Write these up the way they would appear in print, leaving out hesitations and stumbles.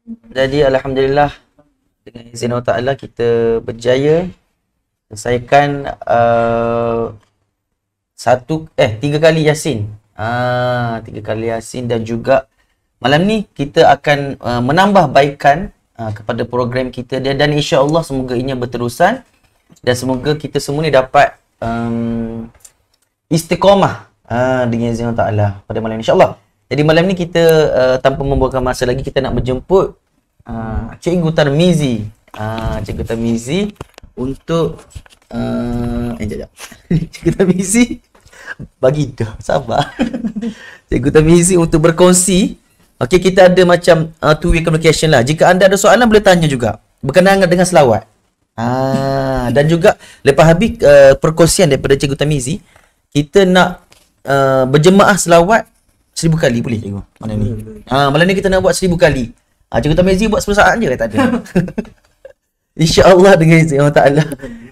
Jadi alhamdulillah dengan izin Allah Taala kita berjaya selesaikan tiga kali Yasin. Tiga kali Yasin, dan juga malam ni kita akan menambah baikan kepada program kita dia, dan insya-Allah semoga ini berterusan dan semoga kita semua ni dapat istiqamah dengan izin Allah Taala pada malam ni insya-Allah. Jadi malam ni kita tanpa membuangkan masa lagi, kita nak menjemput Cikgu Tarmizi. Cikgu Tarmizi untuk Cikgu Tarmizi bagi dah, sabar. Cikgu Tarmizi untuk berkongsi. Okey, kita ada macam two-way communication lah. Jika anda ada soalan boleh tanya juga berkenaan dengan selawat. Dan juga lepas habis perkongsian daripada Cikgu Tarmizi, kita nak berjemaah selawat 1000 kali, boleh cikgu? Malam ni. Malam ni kita nak buat 1000 kali. Cikgu Tarmizi buat 10 saat je, tak ada. InsyaAllah dengan izin Allah Ta'ala.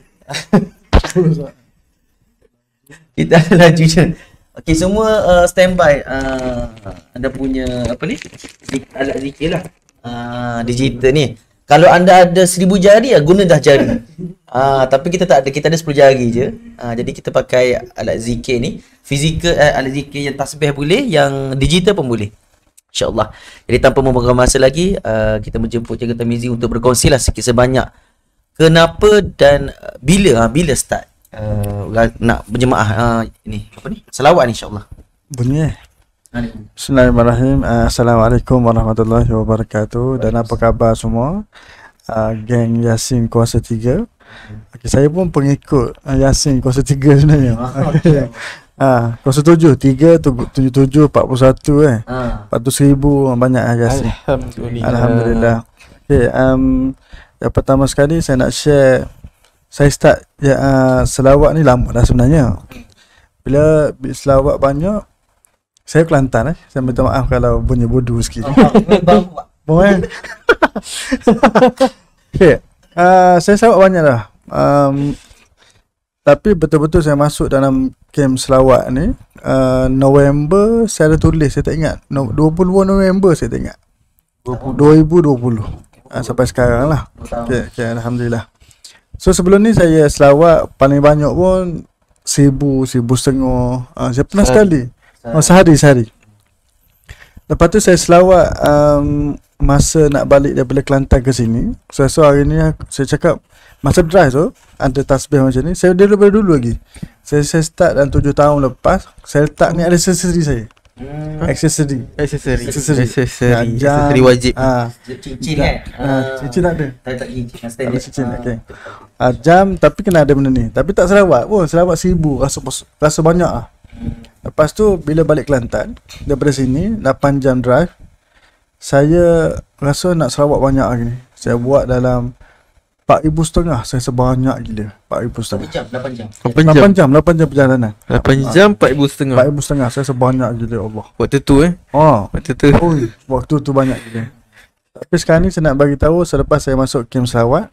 Kita ada laju je. Okey, semua standby. Anda punya apa ni? Alat zikir lah. Digital ni. Kalau anda ada 1000 jari, guna dah jari. Tapi kita tak ada, kita ada 10 jari je. Jadi kita pakai alat zikir ni. Fizikal, alat zikir yang tasbih boleh, yang digital pun boleh. InsyaAllah. Jadi tanpa membuangkan masa lagi, kita menjemput Cikgu Tarmizi untuk berkongsi lah sikit sebanyak kenapa dan bila start nak berjemaah ini apa ni? Selawat ni insya-Allah. Bunyi. Bismillahirrahmanirrahim. Assalamualaikum warahmatullahi wabarakatuh. Dan apa khabar semua? Geng Yasin Kuasa 3. Okay, saya pun pengikut Yasin Kuasa 3 sebenarnya. Kuasa 7 377 41 400,000 banyak Yasin. Alhamdulillah. Okay, yang pertama sekali saya nak share, saya start selawat ni lama dah sebenarnya. Bila selawat banyak, saya Kelantan saya minta maaf kalau bunyi bodoh sikit. Boleh. Okay, saya selawat banyak dah. Tapi betul-betul saya masuk dalam camp selawat ni November, saya ada tulis, saya tak ingat 20 November saya tak ingat 2020 sampai sekarang lah. Okay, alhamdulillah. So sebelum ni saya selawat paling banyak pun 1000, 1,500. Saya pernah sekali sehari. Lepas tu saya selawat masa nak balik daripada Kelantan ke sini. So hari ni saya cakap masa drive tu ada tasbih macam ni. Saya daripada dulu lagi. Saya start dalam 7 tahun lepas. Saya letak ni ada aksesori saya. Aksesori wajib. Cincin kan? Cincin tak ada. Tak cincin. Cincin, okey. Jam tapi kena ada benda ni. Tapi tak selawat pun. Selawat 1000 rasa banyak lah. Lepas tu bila balik Kelantan daripada sini 8 jam drive, saya rasa nak selawat banyak lagi ni. Saya buat dalam 4,500. Saya sebanyak gila 4,500. 8 jam perjalanan. 8 jam 4,500. 4,500 saya sebanyak gila Allah. Waktu tu Waktu tu banyak gila. Tapi sekarang ni saya nak bagi tahu, selepas saya masuk camp selawat,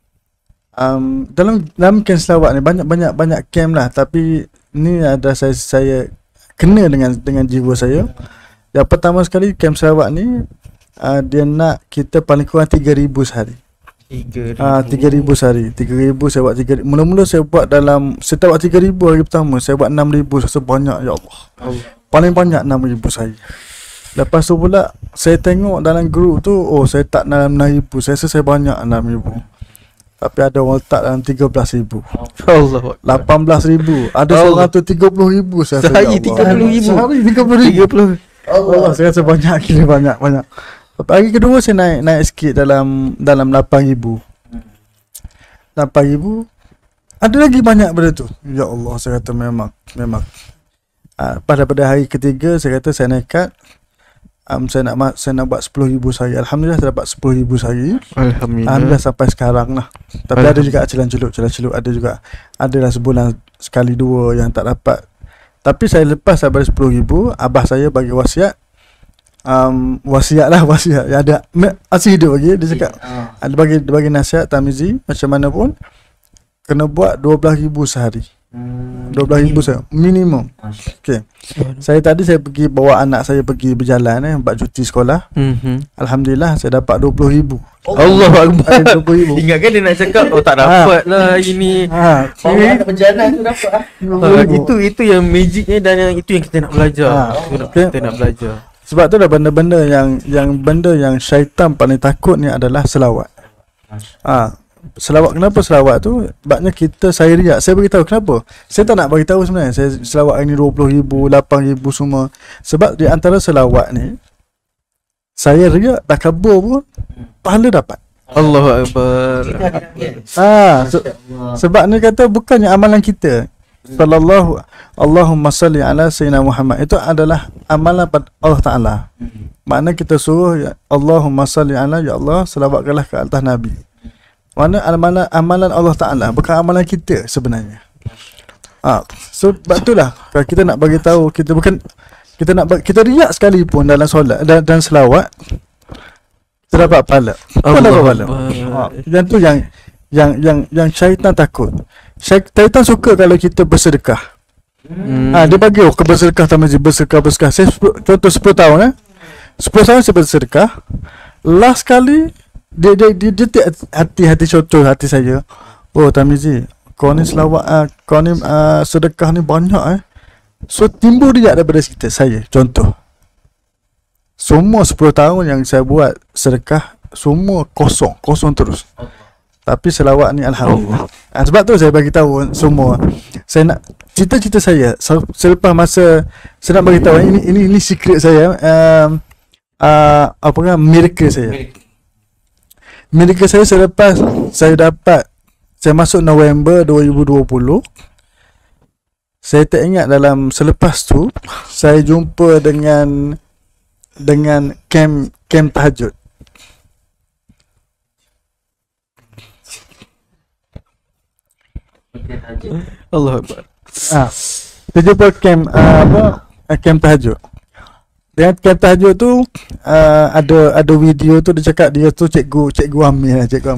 dalam camp selawat ni banyak camp lah, tapi ni ada saya kena dengan jiwa saya. Yang pertama sekali camp selawat ni dia nak kita paling kurang 3,000 sehari. 3,000 sehari. 3,000 saya buat 3,000. Mula-mula saya buat saya tak buat 3,000 hari pertama, saya buat 6,000. Rasa banyak ya Allah. Paling banyak 6,000 sehari. Lepas tu pula saya tengok dalam grup tu, saya tak dalam 6,000. Saya rasa saya banyak 6,000. Tapi ada orang letak dalam 13,000. Allah. 18,000. Ada seorang tu 30,000. Sehari 30,000. Sehari 30,000. Allah, saya rasa banyak gila, banyak. Hari kedua saya naik sikit dalam 8,000. 8,000. Ada lagi banyak benda tu. Ya Allah, saya kata memang. Pada hari ketiga saya kata saya nekat. Saya nak buat 10,000 sehari. Alhamdulillah saya dapat 10,000 sehari. Alhamdulillah sampai sekarang lah. Tapi ada juga celah-celup ada juga. Adalah sebulan sekali dua yang tak dapat. Tapi saya lepas daripada 10,000, abah saya bagi wasiat. Wasiat yang ada masih hidup lagi. Dia cakap ada bagi nasihat Tarmizi, macam mana pun kena buat 12,000 sehari. 12,000 saya minimum. Okey. Saya pergi bawa anak saya pergi berjalan buat cuti sekolah. Alhamdulillah saya dapat 20,000. Allah Akbar. 20,000. Ingatkan dia nak cakap tak dapat lah ini. Kalau ada berjalan tu dapat Itu yang magicnya dan yang itu yang kita nak belajar. Kita nak belajar. Sebab tu dah benda-benda benda yang syaitan paling takut ni adalah selawat. Selawat, kenapa selawat tu? Sebabnya saya riak. Saya beritahu kenapa. Saya tak nak beritahu sebenarnya. Saya selawat hari ni 20,000, 8,000 semua. Sebab di antara selawat ni, saya riak takabur pun pahala dapat. Allahu Akbar. Sebab ni kata bukannya amalan kita. Allahumma salli ala sayyidina Muhammad. Itu adalah amalan pada Allah Ta'ala. Makna kita suruh Allahumma salli ala, ya Allah selawatkanlah ke atas Nabi. Mana amalan Allah Ta'ala, bukan amalan kita sebenarnya. So sebab itulah kalau kita nak bagi tahu, kita riak sekalipun dalam solat dan selawat, kita dapat pahala. Apa dapat pahala? Yang tu yang syaitan takut. Syaitan suka kalau kita bersedekah. Dia bagi bersedekah Tamizi, bersedekah. Saya contoh 10 tahun 10 tahun saya bersedekah. Last kali dia hati contoh hati saya. Oh Tamizi, kau ni selawat, kau ni sedekah ni banyak So timbul dia daripada saya. Contoh, semua 10 tahun yang saya buat sedekah, semua kosong terus. Tapi selawat ni alhamdulillah. Sebab tu saya bagi tahu semua. Saya nak cita-cita saya selepas masa saya nak bagi tahu ini secret saya, miracle saya. Miracle saya selepas saya masuk November 2020. Saya tak ingat dalam selepas tu saya jumpa dengan camp tahajud. Allah Akbar. Saya jumpa camp tahajud. Dengan camp tahajud tu ada video tu, dia cakap dia tu cikgu Amir. Cikgu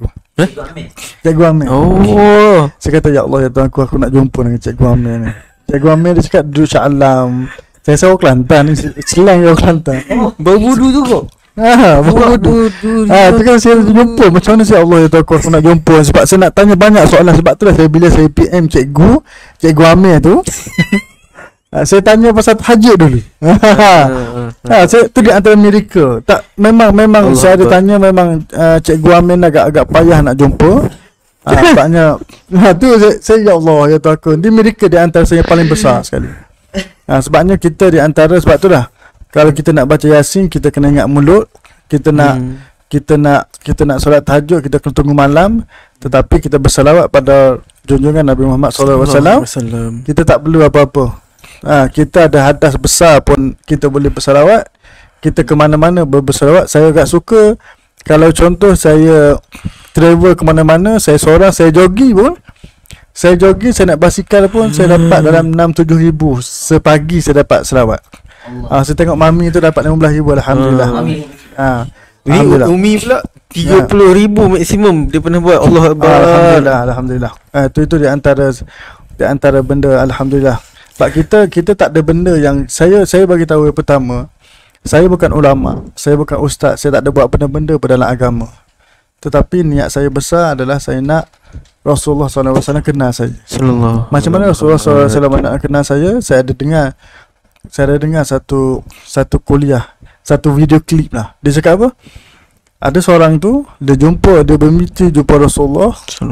Amir. Oh. Saya kata ya Allah ya Tuhan aku nak jumpa dengan Cikgu Amir ni. Cikgu Amir dia cakap duduk Shah Alam. Saya orang Kelantan ni, selang orang Kelantan. Berwudu tu kok. Berwudu. Tu kan saya jumpa, macam mana saya Allah ya Tuhan aku nak jumpa, sebab saya nak tanya banyak soalan. Sebab tu lah bila saya PM Cikgu Amir tu saya tanya pasal tahajud dulu. Saya tu di antara miracle. Tak, memang Allah saya ada tanya, memang Cikgu Amin agak payah nak jumpa. Sebabnya tu saya ya Allah ya Tuhan aku, di miracle di antara saya paling besar sekali. Sebabnya kita di antara, sebab tu lah kalau kita nak baca Yasin, kita kena ingat mulut. Kita nak solat tahajud, kita kena tunggu malam. Tetapi kita bersalawat pada junjungan Nabi Muhammad SAW. Kita tak perlu apa-apa. Kita ada hadas besar pun kita boleh bersalawat. Kita ke mana-mana bersalawat. Saya agak suka kalau contoh saya travel ke mana-mana, saya seorang, saya jogging pun. Saya nak basikal pun saya dapat dalam 6-7 ribu sepagi saya dapat selawat. Saya tengok mami tu dapat 15 ribu, alhamdulillah. Alhamdulillah. Umi pula 30,000 maksimum dia pernah buat. Allah Akbar. Alhamdulillah. Itu di antara benda alhamdulillah. Sebab kita tak ada benda yang saya bagi tahu yang pertama, saya bukan ulama, saya bukan ustaz, saya tak ada buat benda-benda pada dalam agama. Tetapi niat saya besar adalah saya nak Rasulullah SAW kenal saya. Macam mana Rasulullah SAW nak kenal saya ada dengar satu kuliah, satu video klip lah. Dia cakap apa? Ada seorang tu dia bermimpi jumpa Rasulullah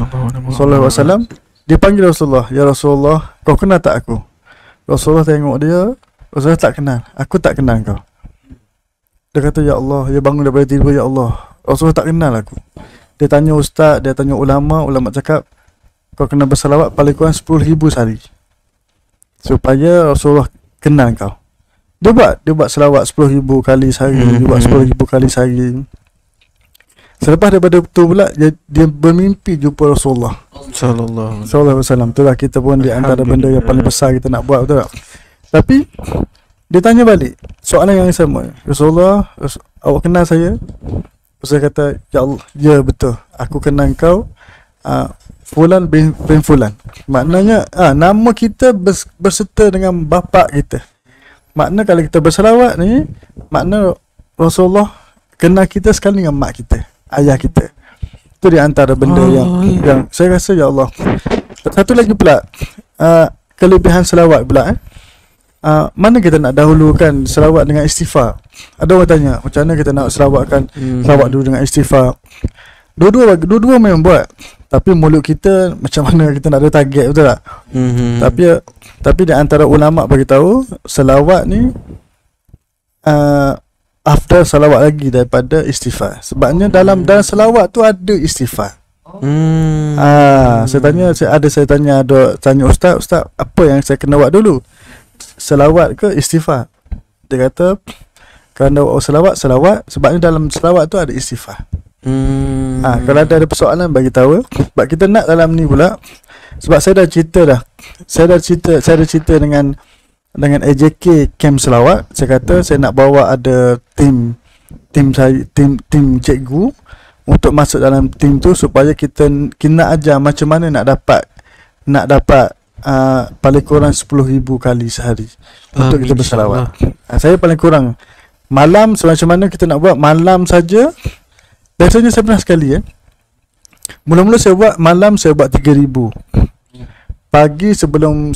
SAW. Dia panggil Rasulullah, ya Rasulullah, kau kenal tak aku? Rasulullah tengok dia, Rasulullah tak kenal. Aku tak kenal kau. Dia kata ya Allah, dia bangun daripada tidur, ya Allah, Rasulullah tak kenal aku. Dia tanya ustaz, dia tanya ulama cakap kau kena bersalawat paling kurang 10,000 sehari supaya Rasulullah kenal kau. Dia buat salawat 10,000 kali sehari, dia buat 10,000 kali sehari. Selepas daripada tu pula dia bermimpi jumpa Rasulullah sallallahu alaihi wasallam. Itulah kita pun di antara benda yang paling besar kita nak buat, betul tak? Tapi dia tanya balik soalan yang sama. Rasulullah, awak kenal saya? Saya kata ya Allah, ya betul, aku kenal kau. Fulan bin Fulan. Maknanya nama kita berserta dengan bapa kita. Makna kalau kita berselawat ni, makna Rasulullah kenal kita sekali dengan mak kita, ayah kita. Itu di antara benda yang saya rasa ya Allah. Satu lagi pula kelebihan selawat pula mana kita nak dahulukan selawat dengan istighfar? Ada orang tanya macam mana kita nak selawatkan selawat dulu dengan istighfar. Dua-dua memang buat. Tapi mulut kita macam mana kita nak ada target, betul tak? Tapi di antara ulama bagi tahu selawat ni afdal salawat lagi daripada istighfar. Sebabnya dalam selawat tu ada istighfar. Saya tanya ustaz, apa yang saya kena buat dulu? Selawat ke istighfar? Dia kata kerana selawat sebabnya dalam selawat tu ada istighfar. Kalau ada persoalan bagi tahu. Sebab kita nak dalam ni pula. Sebab saya dah cerita dengan AJK Camp Selawat. Saya kata saya nak bawa ada tim cikgu untuk masuk dalam tim tu supaya kita nak ajar macam mana nak dapat paling kurang 10,000 kali sehari untuk kita berselawat. Saya paling kurang malam macam mana kita nak buat malam saja. Biasanya saya pernah sekali mula-mula saya buat malam, saya buat 3,000. Pagi sebelum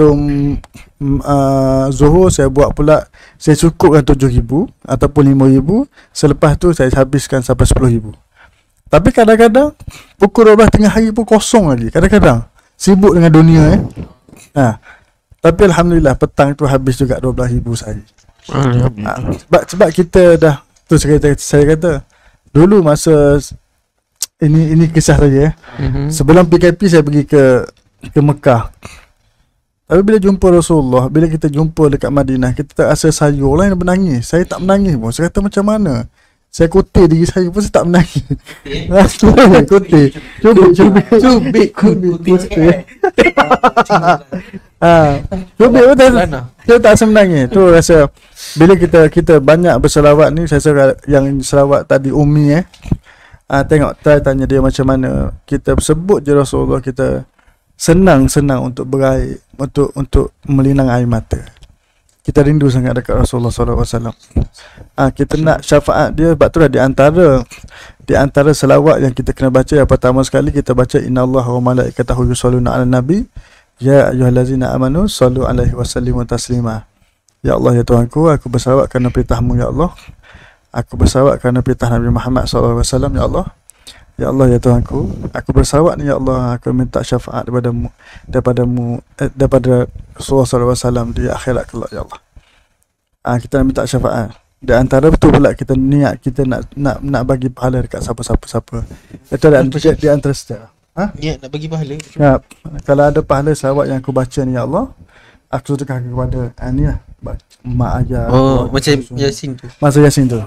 Zuhur saya buat pula, saya cukupkan 7,000 ataupun 5,000. Selepas tu saya habiskan sampai 10,000. Tapi kadang-kadang pukul 12 tengah hari pun kosong lagi. Kadang-kadang sibuk dengan dunia Tapi Alhamdulillah petang tu habis juga 12,000 sehari. Sebab kita dah tu saya kata dulu masa ini kisah saja sebelum PKP saya pergi ke Mekah. Tapi bila jumpa Rasulullah, bila kita jumpa dekat Madinah, kita tak rasa sayur lah yang bernangis. Saya tak menangis pun. Saya kata macam mana? Saya kutip diri saya pun saya tak menangis. Kutip. Cubit betul. Saya tak rasa menangis. Tu rasa bila kita banyak berselawat ni, saya rasa yang selawat tadi Umi tengok tanya dia macam mana kita sebut je Rasulullah, kita senang untuk berair, untuk melinang air mata. Kita rindu sangat dekat Rasulullah SAW. Kita nak syafaat dia. Sebab tu dah di antara selawat yang kita kena baca, yang pertama sekali kita baca innallaha wa malaikatahu yusholluna 'alan nabi ya ayyuhallazina amanu shallu 'alaihi wa sallimu taslima. Ya Allah ya Tuhanku, aku berselawat kerana perintahmu ya Allah. Aku berselawat kerana perintah Nabi Muhammad SAW. Ya Allah. Ya Allah ya Tuhanku, aku berselawat ni ya Allah, aku minta syafaat daripada Rasulullah SAW di akhirat kelak ya Allah. Kita nak minta syafaat. Di antara betul pula kita niat kita nak bagi pahala dekat siapa-siapa. Itu di antara sejarah. Niat nak bagi pahala. Ya, kalau ada pahala selawat yang aku baca ni ya Allah, aku sedekahkan kepada ni lah mak ayah. Macam Yasin tu. Masa Yasin tu.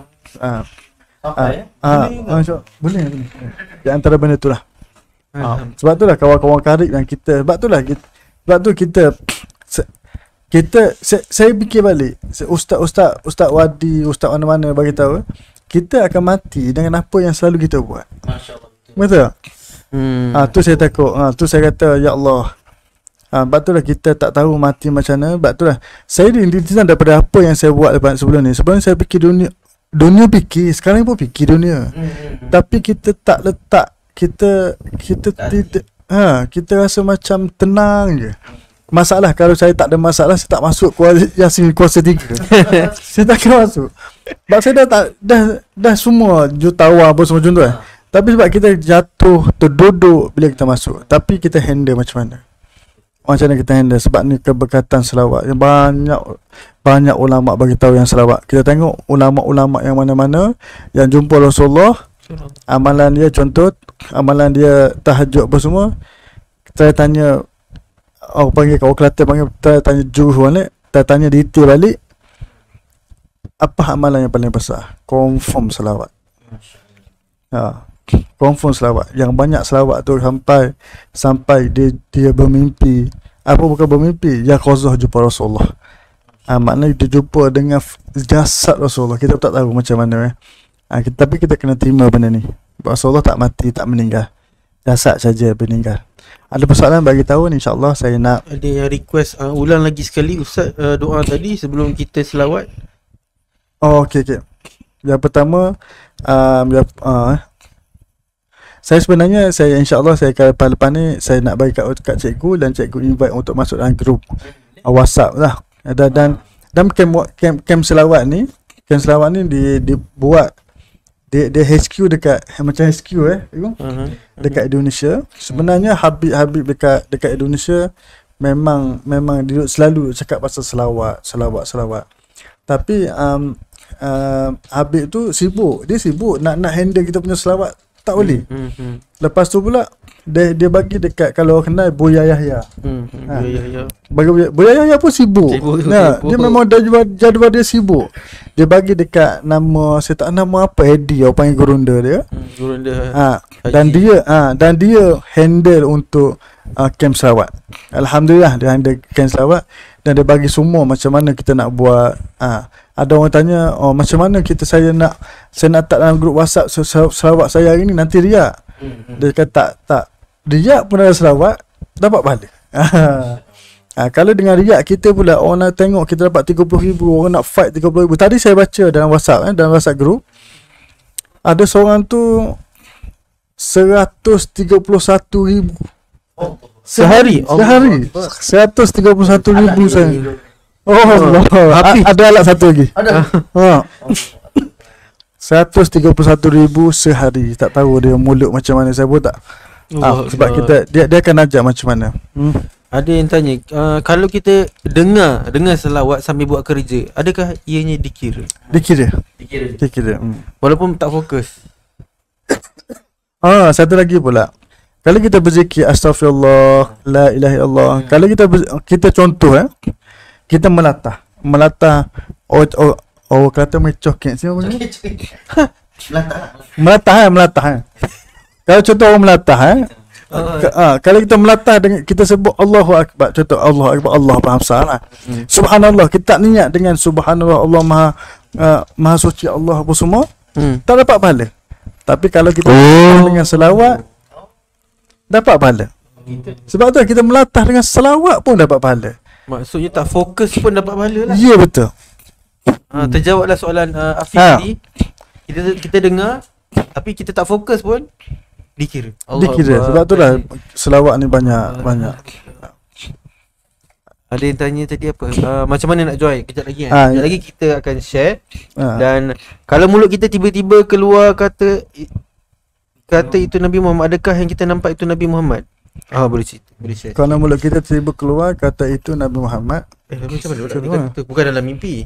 Boleh. Di antara benda tu lah. Sebab tu lah kawan-kawan karib yang kita, sebab tu kita saya fikir balik, Ustaz Wadi, Ustaz mana-mana bagi tahu kita akan mati dengan apa yang selalu kita buat. Betul tak? Tu saya takut. Tu saya kata ya Allah. Sebab tu lah kita tak tahu mati macam mana. Sebab tu lah saya diintisan daripada apa yang saya buat sebelum ni. Sebelum ni saya fikir dunia fikir, sekarang pun fikir dunia. Tapi kita tak letak, kita tidak kita rasa macam tenang je. Masalah kalau saya tak ada masalah, saya tak masuk Yasin kuasa 3. Saya tak akan masuk. Sebab saya dah semua jutawan apa semua macam tu Tapi sebab kita jatuh terduduk bila kita masuk. Tapi kita handle macam mana? Macam mana kita handle? Sebab ni keberkatan selawat. Banyak ulama bagi tahu yang selawat. Kita tengok ulama-ulama yang mana-mana yang jumpa Rasulullah, amalan dia, contoh amalan dia tahajud apa semua. Saya tanya orang panggil, kalau Kelantan panggil, saya tanya juruh balik, saya tanya detail balik, apa amalan yang paling besar? Confirm selawat. Confirm selawat. Yang banyak selawat tu sampai dia bermimpi. Apa bukan bermimpi? Yaqazah jumpa Rasulullah. Maknanya dia jumpa dengan jasad Rasulullah. Kita tak tahu macam mana tapi kita kena terima benda ni. Rasulullah tak mati, tak meninggal. jasad saja meninggal. Ada persoalan bagi tahu ni, insya-Allah saya nak. Ada yang request ulang lagi sekali Ustaz doa tadi sebelum kita selawat. Oh, okey. Yang pertama saya sebenarnya insya-Allah saya akan lepas ni saya nak bagi kat cikgu, dan cikgu invite untuk masuk dalam grup WhatsApp lah. Dan camp selawat ni dibuat dia HQ dekat macam HQ dekat Indonesia. Sebenarnya Habib dekat Indonesia memang dia selalu cakap pasal selawat. Tapi Habib tu sibuk. Dia sibuk nak handle kita punya selawat, tak boleh. Lepas tu pula dia bagi dekat, kalau kenal Buya Yahya. Buya Yahya pun sibuk. Dia memang jadual dia sibuk. Dia bagi dekat nama, saya tak nama apa, Eddie apa panggil gurunda dia. Dan dia handle untuk camp selawat. Alhamdulillah dia handle camp selawat, dan dia bagi semua macam mana kita nak buat. Ada orang tanya, macam mana saya nak tak dalam grup WhatsApp selawat saya hari ni, nanti riak. Dia kata tak riak pun ada selawat, dapat pahala. Kalau dengan riak kita pula, orang nak tengok kita dapat 30,000, orang nak fight 30,000. Tadi saya baca dalam WhatsApp dalam WhatsApp group, ada seorang tu 131,000 sehari. 131,000 saya. Allah. Ada alat satu lagi. Ada. 131,000 sehari. Tak tahu dia mulut macam mana, saya pun tak. Sebab dia akan ajar macam mana. Ada yang tanya, kalau kita dengar selawat sambil buat kerja, adakah ianya dikira? Dikira. Walaupun tak fokus. Satu lagi pula. Kalau kita berzikir astaghfirullah, la ilaha illallah. Kalau kita contoh kita melatah. Kata mecoh kek siapa ni? Melatah. Kalau contoh orang melatah kalau kita melatah dengan kita sebut Allahu Akbar, contoh Allahu Akbar, Allah besar. Subhanallah, kita tak niat dengan subhanallah, Allah maha suci Allah apa semua, tak dapat pahala. Tapi kalau kita dengan selawat, dapat pahala. Sebab tu kita melatah dengan selawat pun dapat pahala. Maksudnya tak fokus pun dapat pahala lah. Ya, betul. Terjawablah soalan Afif tadi. Kita dengar tapi kita tak fokus pun dikira. Sebab tu lah selawat ni banyak. Ada yang tanya tadi apa? Macam mana nak join? Kejap lagi Kejap lagi kita akan share. Dan kalau mulut kita tiba-tiba keluar kata itu Nabi Muhammad, adakah yang kita nampak itu Nabi Muhammad? Boleh share. Kalau mulut kita tiba keluar kata itu Nabi Muhammad, macam mana? Bukan dalam mimpi.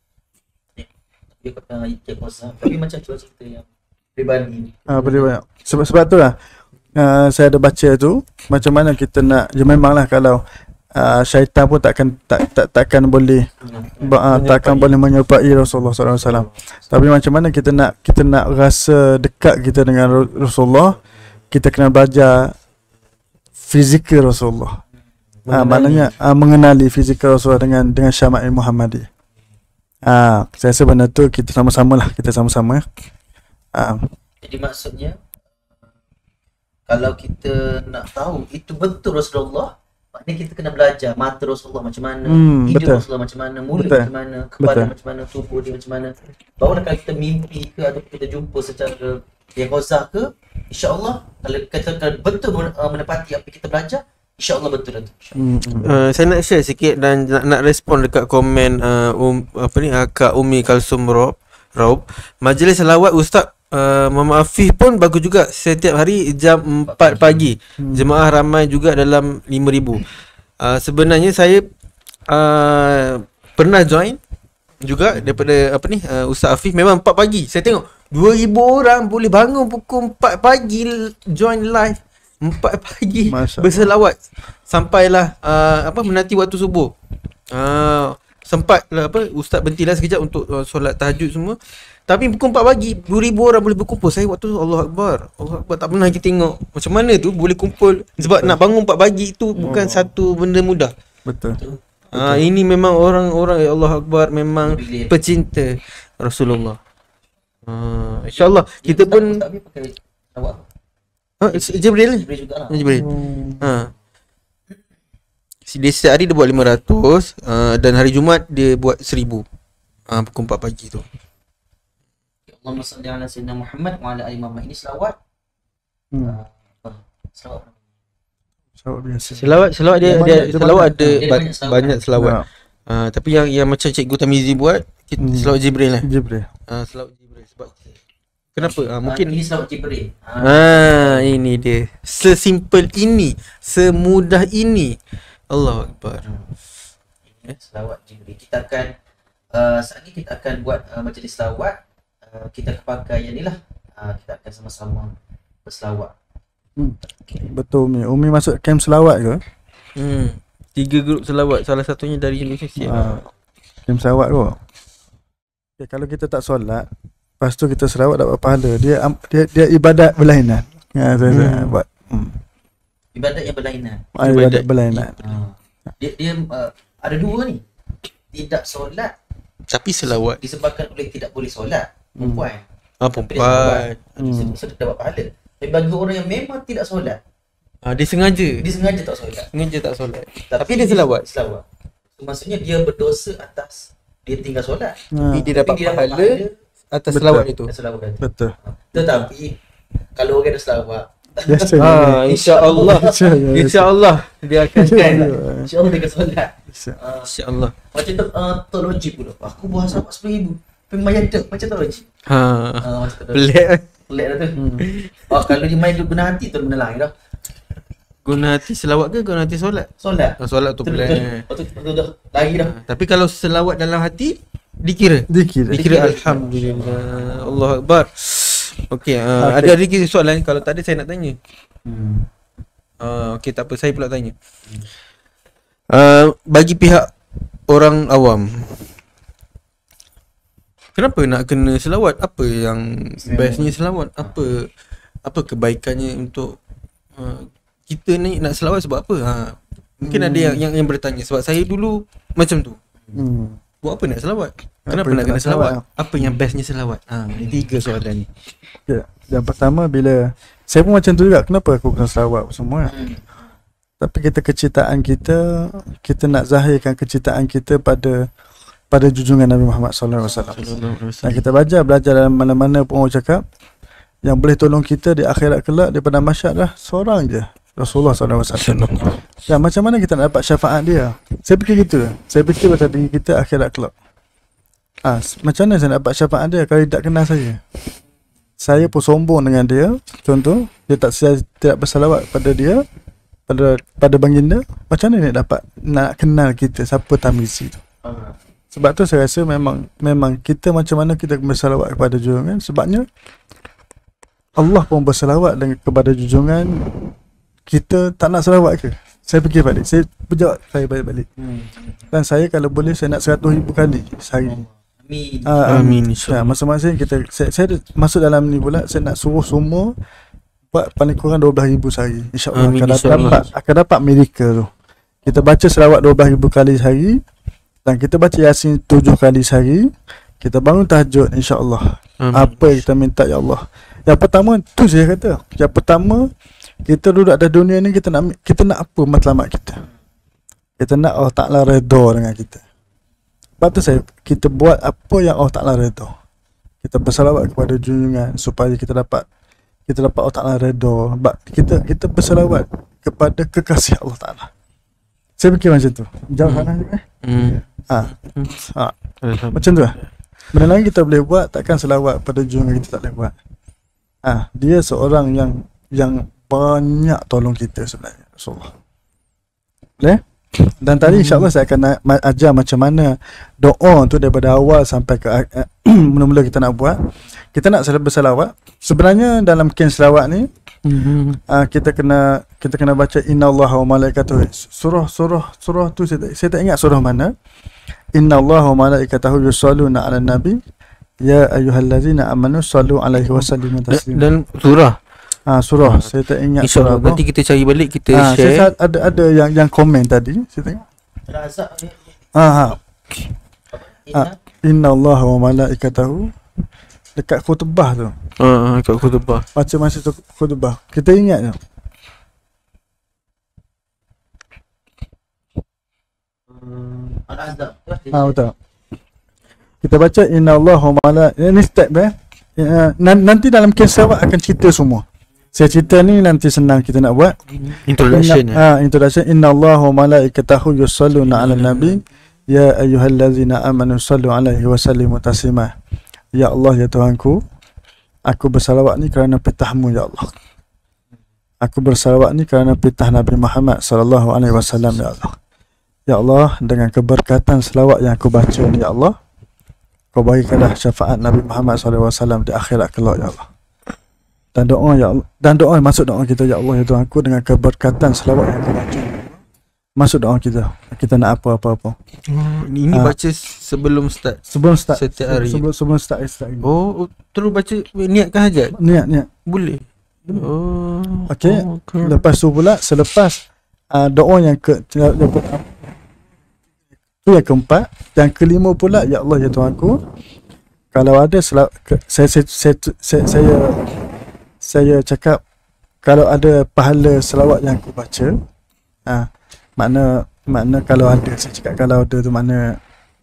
Tapi macam cerita yang peribadi. Sebab tu lah saya ada baca tu, macam mana kita nak, memanglah kalau syaitan pun takkan boleh boleh menyerupai Rasulullah SAW. Tapi macam mana kita nak rasa dekat kita dengan Rasulullah, kita kena belajar fizikal Rasulullah. Maknanya mengenali fizikal Rasulullah dengan syama'il Muhammadi. Saya rasa benda tu kita sama-sama. Jadi maksudnya kalau kita nak tahu itu betul Rasulullah, maknanya kita kena belajar mata Rasulullah macam mana, hidung Rasulullah macam mana, mulut macam mana, kepala macam mana, tubuh dia macam mana. Barulah kalau kita mimpi ke ataupun kita jumpa secara yaqazah ke, insya-Allah kalau kita betul menepati apa kita belajar, insya-Allah betul tu. Saya nak share sikit dan nak respon dekat komen Kak Umi Kalsum Raub. Majlis selawat Ustaz Muhammad Afif pun bagus juga, setiap hari jam 4 pagi. Jemaah ramai juga dalam 5,000. Sebenarnya saya pernah join juga daripada Ustaz Afif. Memang 4 pagi. Saya tengok 2,000 orang boleh bangun pukul 4 pagi join live 4 pagi berselawat sampailah menanti waktu subuh. Sempatlah ustaz berhentilah sekejap untuk solat tahajud semua. Tapi pukul 4 pagi 2,000 orang boleh berkumpul. Saya waktu tu Allah Akbar, tak pernah kita tengok macam mana tu boleh kumpul. Sebab nak bangun 4 pagi itu bukan satu benda mudah. Betul. Ini memang orang-orang, ya Allah Akbar, memang pecinta Rasulullah. InsyaAllah kita pun Jibril. Jibril jugalah. Jibril. Dia setiap hari dia buat 500, dan hari Jumaat dia buat 1000. Pukul 4 pagi tu. Allahumma salli ala sayyidina Muhammad wa ala ali Muhammad. Ini selawat. Selawat. Selawat biasa. Selawat dia selawat ada Dia banyak selawat. banyak selawat. Tapi yang macam Cikgu Tamizi buat, selawat Jibril lah. Jibril. Selawat Jibril sebab kenapa? Mungkin ini selawat Jibril. ini dia. Sesimpel ini, semudah ini. Allahu Akbar. Selawat Jibril. Kita akan saat ni kita akan buat majlis selawat. Kita akan pakai yang ni lah. Kita akan sama-sama berselawat. Betul Umi. Umi masuk camp selawat ke? 3 grup selawat, salah satunya dari Indonesia. Camp selawat ke? Okay, kalau kita tak solat, lepas tu kita selawat dapat pahala. Dia ibadat berlainan. Saya buat. Ibadat yang berlainan. Ibadat berlainan. Dia ada dua ni. Tidak solat Tapi selawat disebabkan oleh tidak boleh solat. Perempuan. perempuan. So dia dapat pahala. Tapi bagi orang yang memang tidak solat, Dia sengaja tak solat. tak solat. Tapi dia selawat. So, maksudnya dia berdosa atas dia tinggal solat. Tapi dia dapat pahala atas Betul. selawat itu. Selawat. Betul. Tetapi kalau orang ada selawat, Biasa. InsyaAllah InsyaAllah dia akan insya-Allah dia akan solat. InsyaAllah. Macam tu teologi pula. Aku buat selawat 10,000. Pemain ada macam teologi. Macam tu. Pelik dah tu. Kalau dia main guna hati tu benda lain dah. Guna hati selawat ke guna hati solat? Solat. Solat tu pelik. Betul dah. Lagi dah. Tapi kalau selawat dalam hati dikira Alhamdulillah. Allah Akbar. Okey, ada lagi soalan? Kalau tak ada saya nak tanya. Okey, tak apa, saya pula tanya. Bagi pihak orang awam, kenapa nak kena selawat? Apa yang bestnya selawat? Apa kebaikannya untuk kita ni nak selawat sebab apa? Mungkin ada yang bertanya. Sebab saya dulu macam tu. Buat apa nak selawat? Kenapa nak kena selawat? Apa yang bestnya selawat? Ini 3 soalan ni. Okay. Yang pertama, bila saya pun macam tu juga. Kenapa aku kena selawat semua? Tapi kita kecintaan kita nak zahirkan kecintaan kita pada junjungan Nabi Muhammad sallallahu alaihi wasallam. Dan kita belajar dalam mana-mana pun orang cakap yang boleh tolong kita di akhirat kelak daripada masyarakat seorang je, Rasulullah sallallahu alaihi wasallam. Dan macam mana kita nak dapat syafaat dia? Saya fikir gitu. Saya fikir pasal diri kita akhirat kelak. Macam mana saya nak dapat syafaat dia kalau dia tak kenal saya? Saya pun sombong dengan dia. Contoh, saya tidak bersalawat pada dia, pada baginda. Macam mana dia nak kenal kita siapa Tamizi tu? Sebab tu saya rasa memang kita macam mana kita bersalawat kepada junjungan. Sebabnya Allah pun bersalawat kepada junjungan. Kita tak nak salawat ke? Saya fikir balik. Saya berjawab saya balik. Dan saya kalau boleh saya nak 100,000 kali sehari. Amin. Masing-masing saya masuk dalam ni pula. Saya nak suruh semua buat paling kurang 12,000 sehari. InsyaAllah akan dapat miracle tu. Kita baca selawat 12,000 kali sehari. Dan kita baca Yasin 7 kali sehari. Kita bangun tahajud, insyaAllah. Apa yang kita minta, ya Allah. Yang pertama tu saya kata. Yang pertama, kita duduk atas dunia ni, kita nak apa matlamat kita? Kita nak Allah Ta'ala redha dengan kita. Sebab tu kita buat apa yang Allah Ta'ala redha. Kita bersalawat kepada junjungan supaya kita dapat Allah Ta'ala redha. Kita bersalawat kepada kekasih Allah Ta'ala. Saya fikir macam tu. Jawab sana juga. Macam tu lah. Benda lain kita boleh buat, takkan selawat pada junjungan kita tak boleh buat. Dia seorang yang banyak tolong kita sebenarnya, Rasulullah. Boleh? Dan tadi insyaAllah saya akan ajar macam mana doa tu daripada awal sampai ke mula-mula kita nak buat. Kita nak bersalawat. Sebenarnya dalam ken selawat ni kita kena baca innallaha wa malaikatahu. Surah tu saya tak ingat surah mana. Innallaha wa malaikatahu yusalluna 'alan nabi ya ayyuhallazina amanu sallu 'alaihi wa sallimu taslima. Dan surah saya tak ingat surah. Nanti kita cari balik, kita share. Saya ada yang komen tadi. Saya tengok. Inna Allah wa malaikatahu, dekat khutbah tu. Kat khutbah. Baca masa tu khutbah. Kita ingat tak? Betul. Kita baca innallaha mala. Ini step nanti dalam kisah akan cerita semua. Saya cerita ni nanti senang kita nak buat. Introduction. Introduction. Innallaha malaikatahu yusalluna 'alan nabi ya ayyuhallazina amanu sallu 'alaihi wa sallimu taslima. Ya Allah ya Tuhanku, aku bersalawat ni kerana perintahmu ya Allah. Aku bersalawat ni kerana perintah Nabi Muhammad sallallahu alaihi wasallam ya Allah. Ya Allah, dengan keberkatan selawat yang aku baca ni ya Allah, kau berikanlah syafaat Nabi Muhammad sallallahu alaihi wasallam di akhirat kelak ya Allah. Dan doa ya Allah, dan doa masuk doa kita ya Allah ya Tuhanku, dengan keberkatan selawat yang aku baca. Masuk doa kita nak apa-apa. Ini baca sebelum start. Sebelum start setiap hari. Sebelum start ini. Oh, terus baca niatkan hajat. Niat. Boleh. Oh. Okey. Okay. Lepas tu pula selepas doa yang tu yang keempat, yang kelima pula ya Allah ya Tuhanku, kalau ada saya cakap kalau ada pahala selawat yang aku baca, makna kalau ada, saya cakap kalau ada tu makna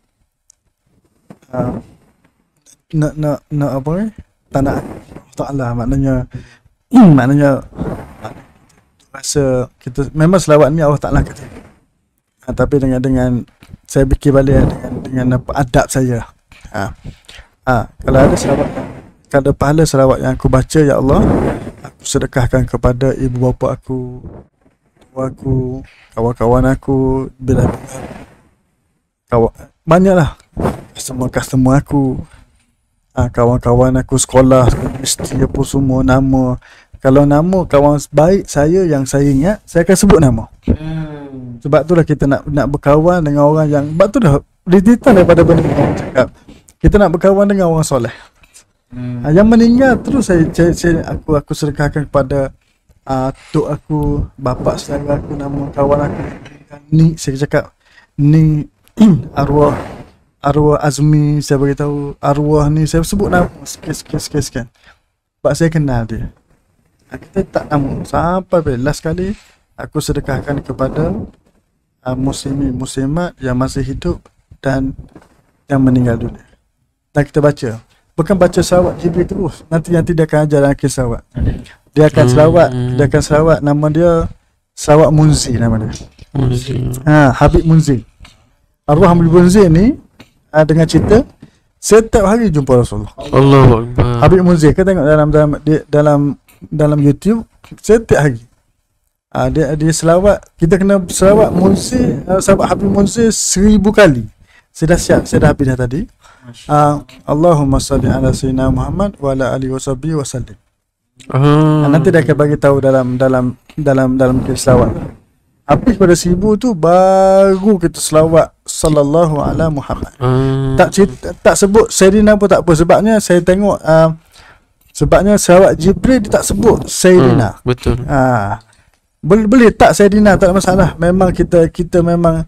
nak apa ni? Tak nak Ta'ala, maknanya rasa kita memang selawat ni Allah Ta'ala kata. Tapi dengan saya fikir balik dengan apa adab saya. Kalau ada selawat, kalau ada pahala selawat yang aku baca ya Allah, aku sedekahkan kepada ibu bapa aku, aku, kawan-kawan aku, banyaklah customer aku, kawan-kawan aku sekolah, mesti apa semua nama. Kalau nama kawan baik saya yang saya ingat, saya akan sebut nama. Sebab itulah kita nak berkawan dengan orang yang, sebab tu dah detail daripada benda yang orang cakap. Kita nak berkawan dengan orang soleh. Yang meninggal terus aku sedekahkan kepada tok aku, bapa saudara aku, nama kawan aku. Ni saya cakap ni arwah Azmi, saya beritahu arwah ni, saya sebut nama sekian. Sebab saya kenal dia. Kita tak nama sampai last kali aku sedekahkan kepada muslimat yang masih hidup dan yang meninggal dunia. Dan kita baca, bukan baca selawat Jibril terus. Nanti dia akan ajar dalam kisah selawat. Dia akan selawat, nama dia Selawat Munzir nama dia. Habib Munzir. Arwah Habib Munzir ni dengan cerita setiap hari jumpa Rasulullah. Allahu Akbar. Habib Munzir, kita tengok dalam YouTube setiap hari. Dia selawat, kita kena selawat Munzir, sahabat Habib Munzir 1000 kali. Saya dah siap, saya dah habis dah tadi. Allahumma salli ala sayyidina Muhammad wa ala alihi washabbihi wasallim. Nanti dia akan bagi tahu dalam selawat. Habis pada 1000 tu baru kita selawat sallallahu ala Muhammad. Tak sebut Sayyidina pun tak apa, sebabnya saya tengok sebabnya selawat Jibril dia tak sebut Sayyidina. Betul. Boleh tak Sayyidina, tak ada masalah. Memang kita memang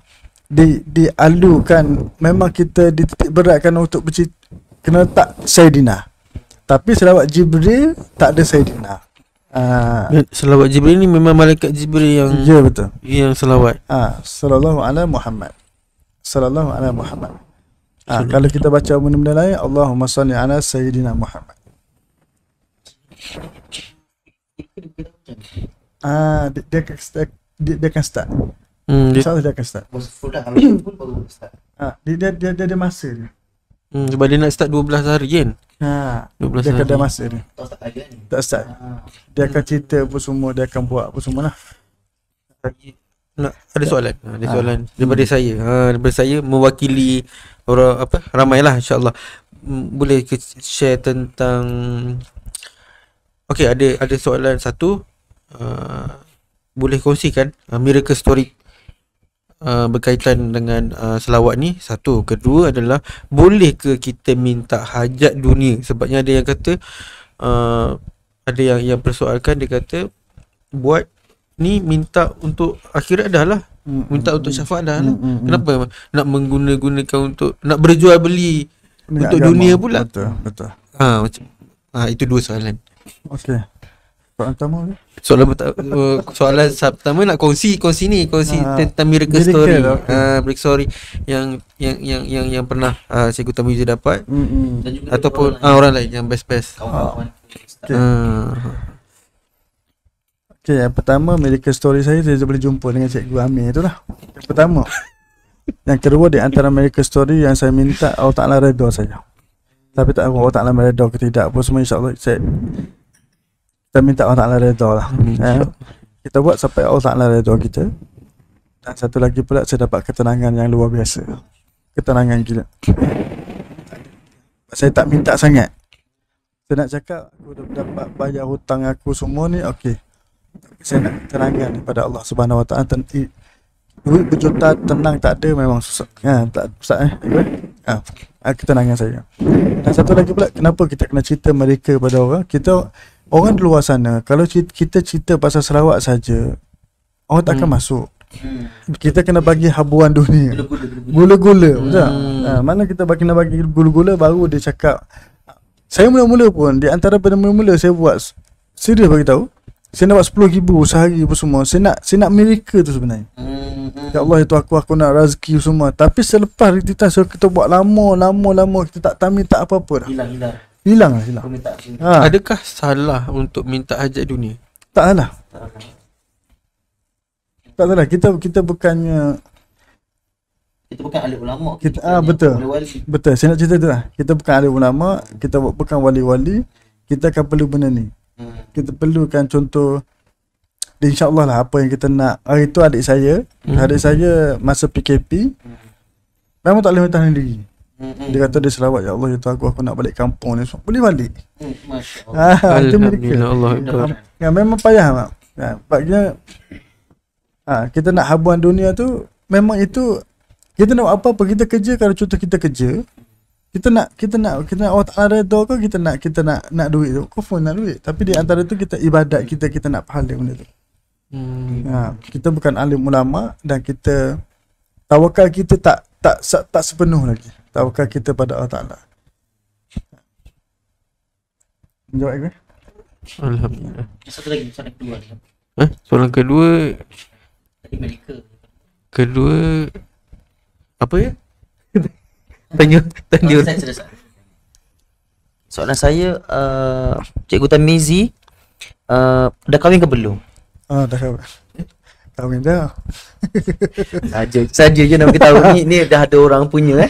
dialukan, memang kita dititik beratkan untuk kena tak Sayyidina. Tapi selawat Jibril tak ada Sayyidina. Selawat Jibril ni memang malaikat Jibril yang, ya betul, yang selawat. Sallallahu ala Muhammad. Sallallahu ala Muhammad. Kalau kita baca benda-benda lain, Allahumma salli ala Sayyidina Muhammad. Dia akan start. InsyaAllah dia akan start. Dia ada masa dia. Sebab dia nak start 12 hari kan. 12 dia akan hari. ada masa dia. Tak start. Dia akan cerita apa semua, dia akan buat apa semua lah. Ada soalan. Ada soalan daripada saya. Daripada saya mewakili orang ramailah insya-Allah. Boleh share tentang okey, ada soalan satu, boleh kongsikan miracle story berkaitan dengan selawat ni. Satu. Kedua adalah, boleh ke kita minta hajat dunia? Sebabnya ada yang kata ada yang persoalkan, dia kata buat ni minta untuk akhirat dah lah, minta untuk syafaat dah lah. Kenapa nak menggunakan untuk nak berjual beli untuk agama, dunia pula? Betul. Itu dua soalan. Okey. Soalan pertama ni. Soalan pertama nak kongsi tentang miracle Miracle, story. okey. Miracle story yang pernah Cikgu Tamizi dapat Dan juga ataupun orang lain yang best. kawan-kawan. Okey, yang pertama miracle story saya boleh jumpa dengan Cikgu Amir tu lah. Yang pertama. Yang kedua di antara miracle story yang saya minta Allah Ta'ala redha saya. Tapi tak tahu Allah Ta'ala redha ke tidak pun semua insya-Allah kita minta Allah Ta'ala redha lah. Kita buat sampai Allah Ta'ala redha kita. Dan satu lagi pula saya dapat ketenangan yang luar biasa. Ketenangan gila. Saya tak minta sangat. Saya nak cakap aku dah dapat bayar hutang aku semua ni, okey. Saya nak ketenangan daripada Allah Subhanahu Wa Ta'ala. Duit berjuta tenang tak ada memang susah. Tak susah ketenangan saya. Dan satu lagi pula, kenapa kita kena cerita mereka pada orang? Orang di luar sana, kalau kita cerita pasal Sarawak saja, orang tak akan masuk. Kita kena bagi habuan dunia. Gula-gula, betul? Mana kita kena bagi gula-gula baru dia cakap. Saya mula-mula pun, di antara pada mula-mula saya buat, serius bagi tahu, saya nak buat 10,000 sehari apa semua. Saya nak miracle tu sebenarnya. Ya Allah, itu aku nak rezeki semua. Tapi selepas rititan kita buat lama kita tak minta apa-apa dah. Hilang. Adakah salah untuk minta hajat dunia? Tak salah. Tak salah. Kita bukannya bukan ahli ulama. Betul. Betul. Saya nak cerita tu lah. Kita bukan ahli ulama, kita bukan wali-wali. Kita akan perlu benda ni. Kita perlukan contoh. InsyaAllah lah apa yang kita nak. Hari tu adik saya masa PKP memang tak boleh tahan diri. Dia kata dia selawat, ya Allah, ya Tuhan aku nak balik kampung ni. Boleh balik. Alhamdulillah, Allah Akbar. Memang payah mak. Sebabnya kita nak habuan dunia tu, memang itu kita nak buat apa-apa, kita kerja. Kalau contoh kita kerja, kita nak Allah Ta'ala redha ke, kita nak duit tu. Kau nak duit. Tapi di antara tu kita ibadat kita nak pahala benda tu. Kita bukan alim ulama dan kita tawakal kita tak sepenuh lagi. Tawakal kita pada Allah Ta'ala. Jawab aku. Alhamdulillah. Satu lagi, soalan kedua. Soalan kedua. Tadi medical. Kedua apa ya? Tanya. Saya selesai. Soalan saya, Cikgu Tamizi dah kahwin ke belum? Dah kahwin dah. Saja je nak bagi tahu ni dah ada orang punya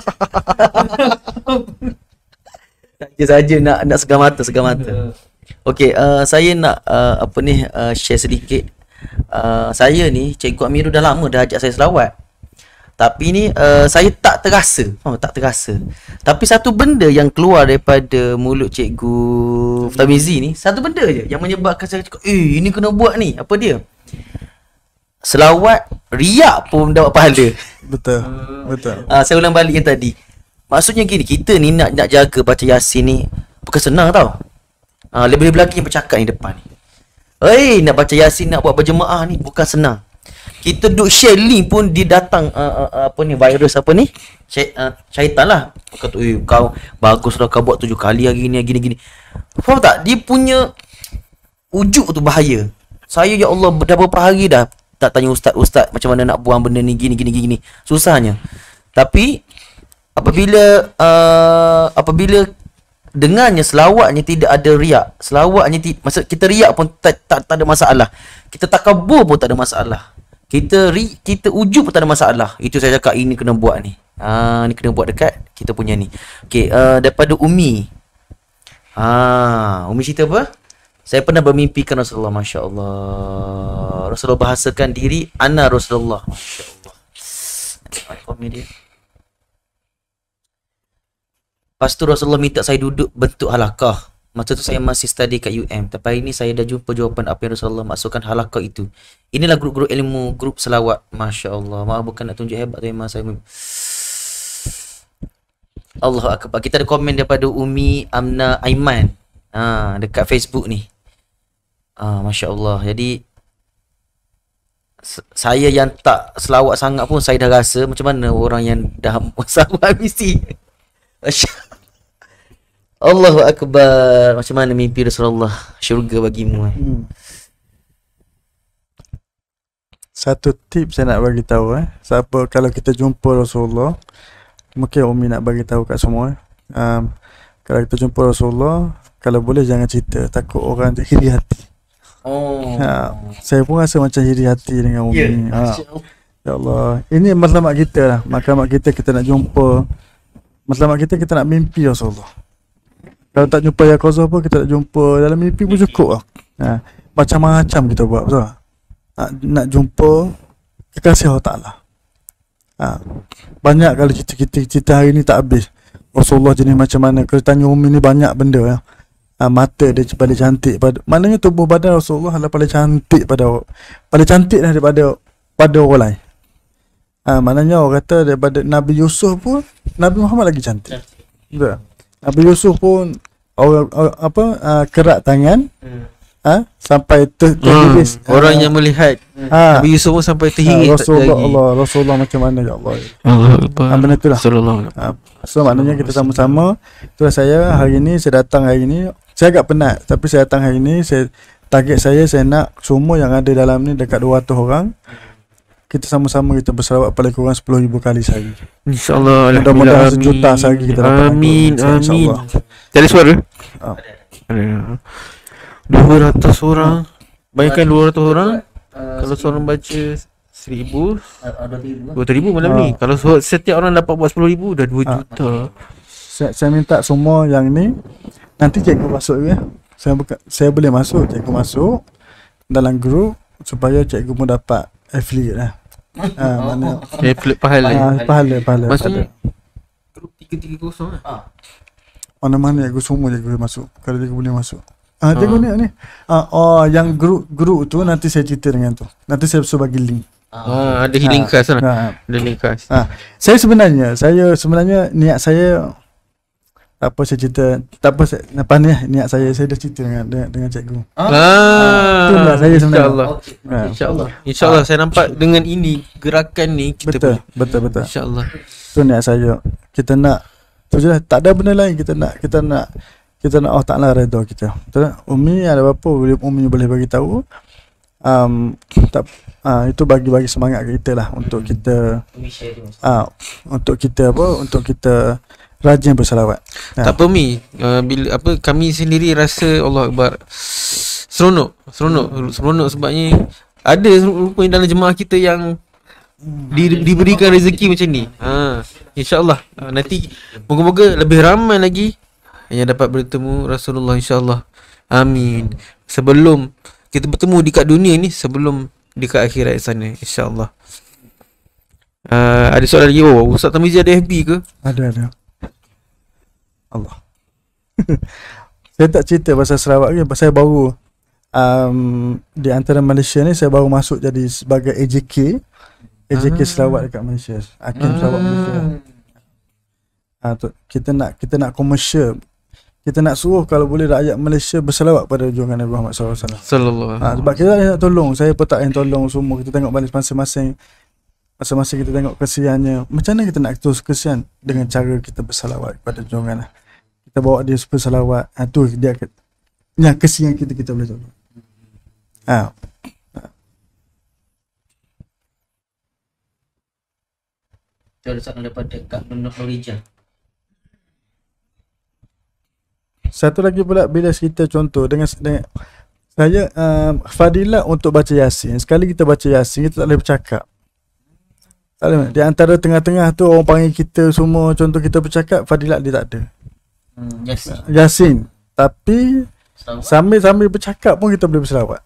saja nak segar mata. Okey, saya nak share sedikit. Saya ni Cikgu Amirul dah lama dah ajak saya selawat. Tapi ni saya tak terasa. Tapi satu benda yang keluar daripada mulut Cikgu Tamizi ni, satu benda je yang menyebabkan saya cakap, ini kena buat ni. Apa dia? Selawat riak pun dapat pahala. Betul. Saya ulang balik yang tadi. Maksudnya gini, kita ni nak jaga baca Yasin ni bukan senang tau. Lebih-lebih belakang yang bercakap ni depan ni. Nak baca Yasin, nak buat berjemaah ni bukan senang. Kita duk share link pun dia datang virus syaitan lah. Kata kau baguslah kau buat 7 kali hari ni gini. Faham tak? Dia punya ujuk tu bahaya. Saya ya Allah dah berapa hari dah tak tanya ustaz macam mana nak buang benda ni gini. Susahnya. Tapi apabila dengannya selawatnya tidak ada riak. Selawatnya maksud kita riak pun tak ada masalah. Kita takabur pun tak ada masalah. Kita ujuk pun tak ada masalah. Itu saya cakap ini kena buat ni. Ni kena buat dekat kita punya ni. Okey, daripada Umi. Umi cerita apa? Saya pernah bermimpikan Rasulullah, masya-Allah. Rasulullah bahasakan diri ana Rasulullah. Masya-Allah. Lepas tu Rasulullah minta saya duduk bentuk halakah. Masa tu saya masih study kat UM. Tapi hari ni saya dah jumpa jawapan apa yang Rasulullah maksudkan halakah itu. Inilah grup-grup ilmu, grup selawat. Masya Allah. Maaf bukan nak tunjuk hebat, tapi memang saya Allahu Akbar. Kita ada komen daripada Umi Amna Aiman. Dekat Facebook ni. Masya Allah. Jadi saya yang tak selawat sangat pun saya dah rasa macam mana orang yang dah selawat mesti. Allahu Akbar. Macam mana mimpi Rasulullah? Syurga bagimu. Satu tips saya nak bagi tahu siapa kalau kita jumpa Rasulullah, mungkin Umi nak bagi tahu kat semua. Kalau kita jumpa Rasulullah, kalau boleh jangan cerita, takut orang iri hati. Saya pun rasa macam iri hati dengan Umi. Ya Allah, ini matlamat kita lah. Matlamat kita nak jumpa. Matlamat kita nak mimpi Rasulullah. Kalau tak jumpa Yaqazah pun kita nak jumpa dalam mimpi pun cukup lah. Macam-macam kita buat, betul tak? Nak jumpa kekasih Allah Ta'ala. Banyak kalau cerita hari ni tak habis. Rasulullah jenis macam mana. Kalau tanya Umi ni banyak benda ya. Mata dia paling cantik maknanya tubuh badan Rasulullah adalah paling cantik paling cantik daripada orang lain. Maknanya orang kata daripada Nabi Yusuf pun Nabi Muhammad lagi cantik. Betul. Nabi Yusuf pun orang kerak tangan sampai terhiris. Orang yang melihat Nabi Yusuf pun sampai terhiris. Rasulullah macam mana ya Allah. Benda itulah. So maknanya kita sama-sama. Itulah saya hari ni, saya datang hari ni. Saya agak penat tapi saya datang hari ni, target saya nak semua yang ada dalam ni dekat 200 orang. Kita sama-sama kita berselawat paling kurang 10,000 kali sehari. InsyaAllah. Mudah-mudahan sejuta sehari kita dapat. Amin. Cari suara. 200 orang. Bayangkan 200 orang. Kalau seorang baca 1,000, 2,000 malam ni. Kalau setiap orang dapat buat 10,000, dah 2 juta. Saya minta semua yang ni nanti cikgu masuk ya. Saya boleh masuk, cikgu masuk dalam grup supaya cikgu pun dapat affiliate lah. Mana affiliate pahala. Maksudnya grup 330 mana cikgu semua cikgu masuk. Kalau cikgu boleh masuk. Cikgu ni. Yang grup tu nanti saya cerita dengan tu. Nanti saya suruh bagi link. Ada healing class lah. Ada link class. Saya sebenarnya niat saya apa saya cerita, tak apa lepas ni niat saya dah cerita dengan cikgu. Tu niat saya sebenarnya. InsyaAllah saya nampak dengan ini gerakan ni kita betul. InsyaAllah. Tu niat saya. Kita nak tu je lah, tak ada benda lain. Kita nak Allah Ta'ala redha kita. Betul tak? Umi ada apa Umi boleh bagi tahu. Itu bagi semangat kita lah untuk kita untuk kita rajin bersalawat. Tak apa Mi, bila kami sendiri rasa Allah Akbar seronok sebabnya ada rupanya dalam jemaah kita yang diberikan rezeki macam ni. InsyaAllah nanti moga-moga lebih ramai lagi yang dapat bertemu Rasulullah, insyaAllah. Amin. Sebelum kita bertemu dekat dunia ni, sebelum dekat akhirat sana, insyaAllah. Ada soalan lagi? Ustaz Tamizi ada FB ke? Ada Allah. Saya tak cerita pasal Sarawak ke, pasal baru di antara Malaysia ni saya baru masuk jadi sebagai AJK Sarawak dekat Malaysia. Hakim Sarawak Malaysia. Kita nak komersial. Kita nak suruh kalau boleh rakyat Malaysia berselawat pada junjungan Nabi Muhammad SAW. Sebab kita nak tolong. Saya pun tak yang tolong semua. Kita tengok balik masing-masing kita tengok kesiannya. Macam mana kita nak terus kesian? Dengan cara kita bersalawat pada junjungan. Kita bawa dia bersalawat. Tu dia yang kesian kita boleh tolong. Ada soalan daripada Kak Nurija. Satu lagi pula, bila kita contoh dengan saya fadilah untuk baca Yasin. Sekali kita baca Yasin, kita tak boleh bercakap. Tak boleh. Di antara tengah-tengah tu orang panggil kita semua, contoh kita bercakap, fadilah dia tak ada. Yasin. Tapi sambil bercakap pun kita boleh berselawat.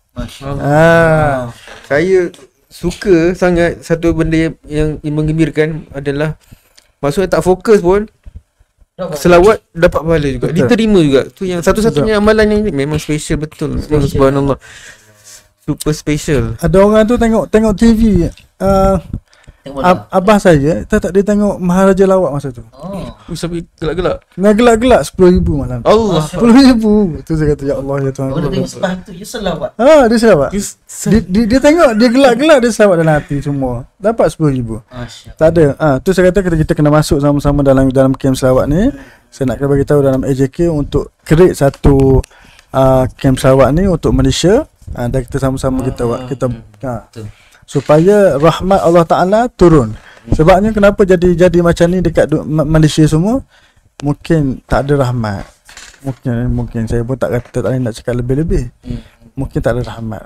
Saya suka sangat satu benda yang menggembirakan adalah maksudnya tak fokus pun selawat dapat pahala juga. Betul. Diterima juga. Tu yang satu-satunya amalan yang memang special betul. Subhanallah. Super special. Ada orang tu tengok TV. Abah saya tak dia tengok Maharaja Lawak masa tu. Sampai gelak-gelak. Nak gelak-gelak 10,000 malam. Allah. 10,000. Tu saya kata ya Allah ya Tuhan. Orang tengok sebelah tu dia selawat. Dia selawat. Dia tengok dia gelak-gelak, dia selawat dalam hati semua. Dapat 10,000. Tak ada. Tu saya kata kita kena masuk sama-sama dalam camp selawat ni. Saya nak bagi tahu dalam AJK untuk create satu camp Sarawak ni untuk Malaysia. Dan kita sama-sama kita buat kita supaya rahmat Allah Taala turun. Sebabnya kenapa jadi macam ni dekat Malaysia semua? Mungkin tak ada rahmat. Mungkin saya pun tak kata tak nak cakap lebih-lebih. Mungkin tak ada rahmat.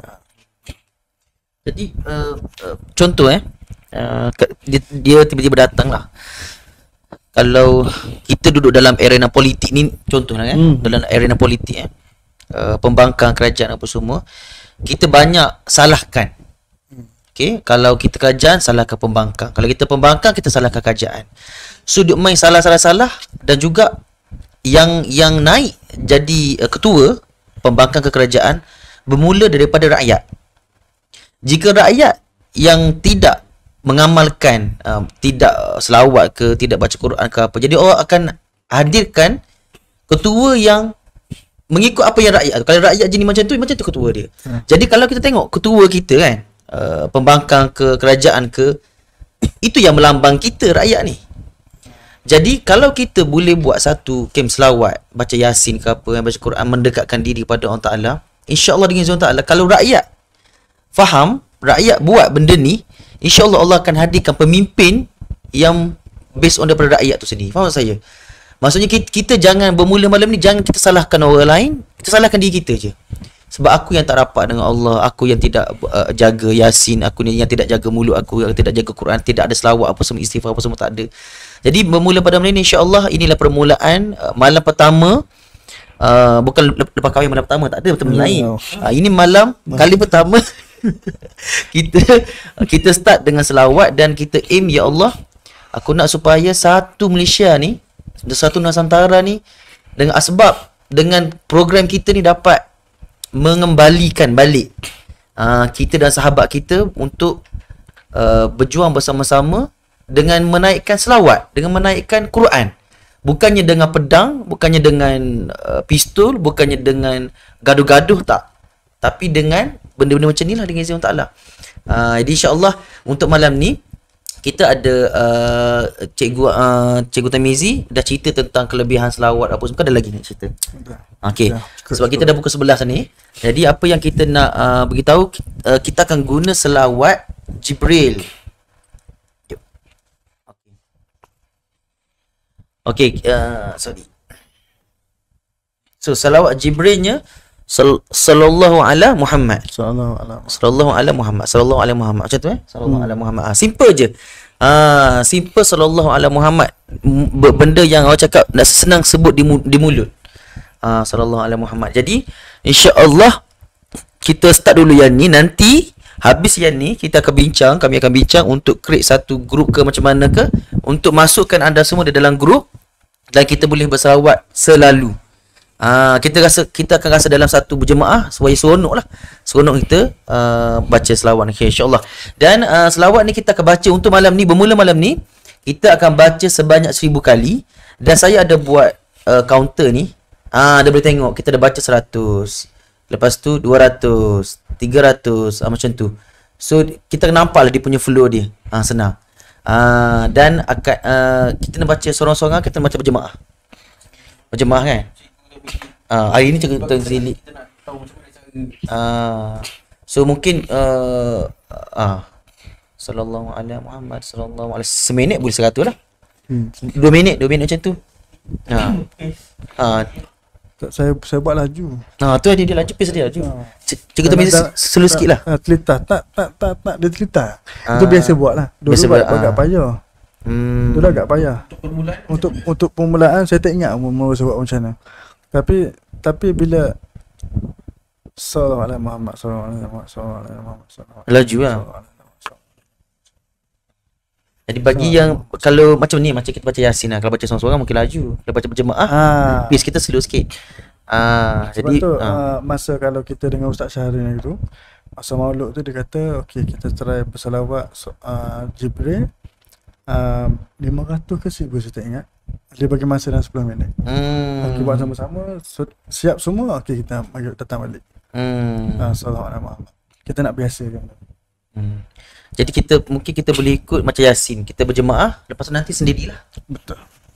Jadi contoh dia tiba-tiba datang lah. Kalau kita duduk dalam arena politik ni, contoh lah dalam arena politik pembangkang kerajaan apa semua, kita banyak salahkan. Okay, kalau kita kerajaan, salahkan pembangkang. Kalau kita pembangkang, kita salahkan kerajaan. So duk main salah dan juga yang naik jadi ketua pembangkang ke kerajaan bermula daripada rakyat. Jika rakyat yang tidak mengamalkan, tidak selawat ke, tidak baca Quran ke apa, jadi orang akan hadirkan ketua yang mengikut apa yang rakyat. Kalau rakyat jenis macam tu ketua dia. Jadi kalau kita tengok ketua kita kan, pembangkang ke kerajaan ke, itu yang melambang kita rakyat ni. Jadi kalau kita boleh buat satu camp selawat, baca Yasin ke apa, baca Quran, mendekatkan diri kepada Allah Ta'ala, insya-Allah dengan izin Allah Ta'ala, kalau rakyat faham, rakyat buat benda ni, insya-Allah Allah akan hadirkan pemimpin yang based on daripada rakyat tu sendiri. Faham tak saya? Maksudnya kita jangan bermula malam ni, jangan kita salahkan orang lain, kita salahkan diri kita je. Sebab aku yang tak rapat dengan Allah, aku yang tidak jaga Yasin, aku ni yang tidak jaga mulut aku, yang tidak jaga Quran, tidak ada selawat apa semua, istighfar apa semua tak ada. Jadi bermula pada malam ni, insya-Allah inilah permulaan malam pertama. Bukan lepas kahwin malam pertama, tak ada betul lain. Ini malam kali pertama kita start dengan selawat dan kita aim, ya Allah, aku nak supaya satu Malaysia ni, satu Nusantara ni, dengan asbab dengan program kita ni dapat mengembalikan balik kita dan sahabat kita untuk berjuang bersama-sama dengan menaikkan selawat, dengan menaikkan Quran. Bukannya dengan pedang, bukannya dengan pistol, bukannya dengan gaduh-gaduh, tak. Tapi dengan benda-benda macam ni lah, dengan izin Allah Ta'ala. Jadi insya-Allah untuk malam ni kita ada Cikgu Tamizi dah cerita tentang kelebihan selawat apa semua. Ada lagi nak cerita? Okey. Sebab kita dah pukul 11 ni. Jadi apa yang kita nak beritahu, kita akan guna selawat Jibril. Okey, sorry. So salawat Jibrilnya sallallahu ala Muhammad. Sallallahu ala Muhammad. Macam tu sallallahu ala Muhammad. Simple je. Simple sallallahu ala Muhammad. Benda yang orang cakap nak senang sebut di mulut. Sallallahu ala Muhammad. Jadi insya-Allah kita start dulu yang ni, nanti habis yang ni kita akan bincang, kami akan bincang untuk create satu grup ke macam mana ke, untuk masukkan anda semua di dalam grup dan kita boleh berselawat selalu. Kita akan rasa dalam satu berjemaah supaya seronok lah. Seronok kita baca selawat ni, insya-Allah. Dan selawat ni kita akan baca untuk malam ni, bermula malam ni kita akan baca sebanyak 1000 kali. Dan saya ada buat counter ni. Dia boleh tengok kita dah baca 100. Lepas tu 200, 300, macam tu. So kita nampak lah dia punya flow dia. Senang. Dan akan kita nak baca sorang-sorang, kita nak baca berjemaah. Berjemaah kan? Hari ni cerita Zili. So mungkin sallallahu alaihi Muhammad sallallahu alaihi, seminit boleh 100 lah. 2 minit macam tu. Saya buat laju. Tu dia laju, pace dia laju. Cikgu tu slow sikit lah. Telita tak dia telita. Itu biasa buat lah. Dulu agak payah. Dulu agak payah. Untuk permulaan saya tak ingat mula saya buat macam mana. Tapi bila sallallahu alaihi Muhammad sallallahu alaihi Muhammad laju lah. Jadi bagi yang kalau macam ni, macam kita baca Yasin lah, kalau baca seorang-seorang mungkin laju. Kalau baca berjemaah, pace kita slow sikit. Sebab Jadi tu masa kalau kita dengan Ustaz Syahrin itu, masa maulud tu dia kata okey kita try berselawat Jibril 500 ke 1000 saya tak ingat. Dia bagi masa dalam 10 minit. Kita buat sama-sama, siap semua, okey kita mari datang balik. Sallallahu alaihi wasallam. Kita nak biasakan. Jadi mungkin kita boleh ikut macam Yasin, kita berjemaah, lepas tu nanti sendirilah. Betul.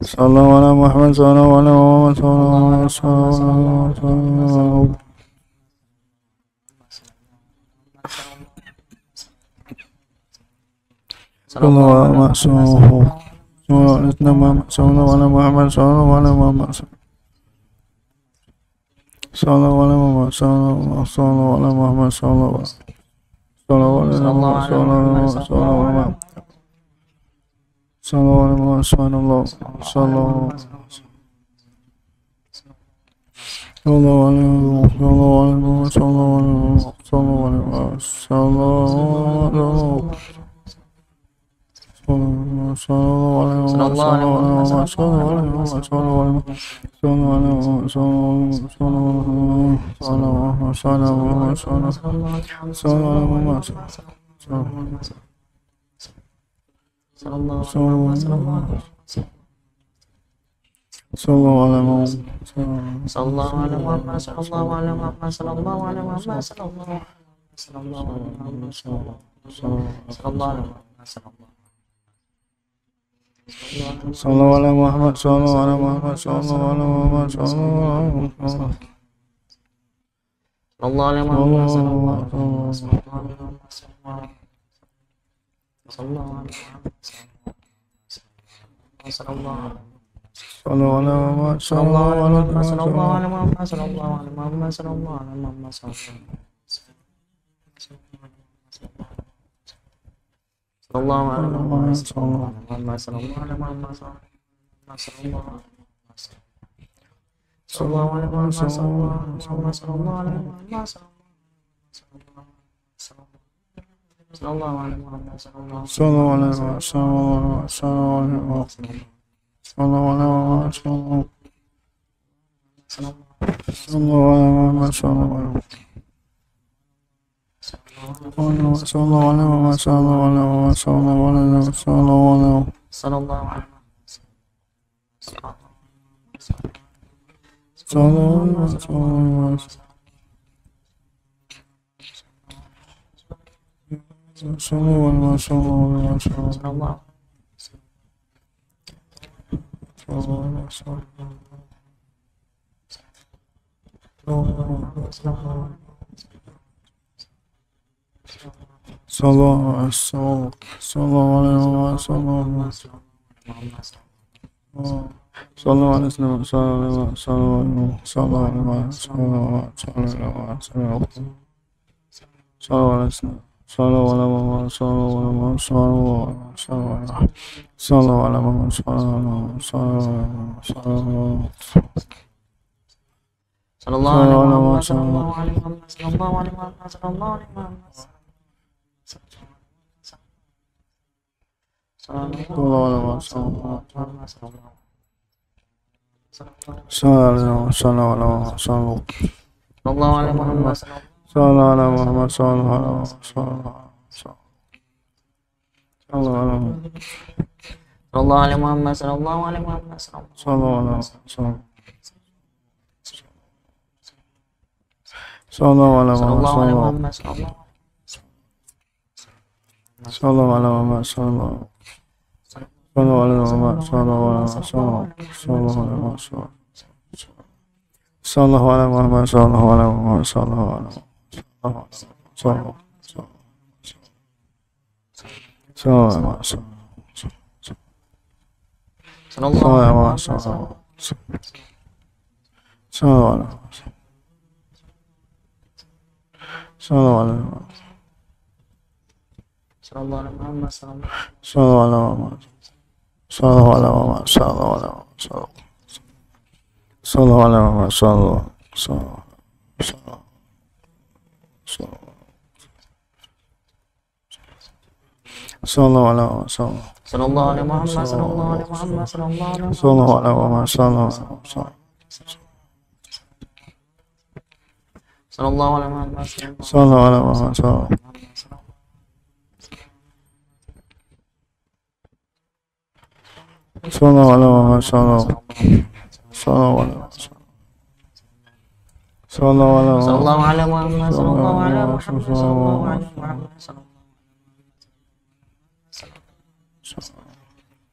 Sallallahu ala Muhammad sallallahu ala Muhammad sallallahu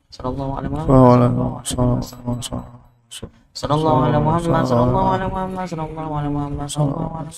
sallallahu ala Muhammad, sallallahu ala Muhammad, sallallahu ala Muhammad, sallallahu ala Muhammad, sallallahu ala Muhammad,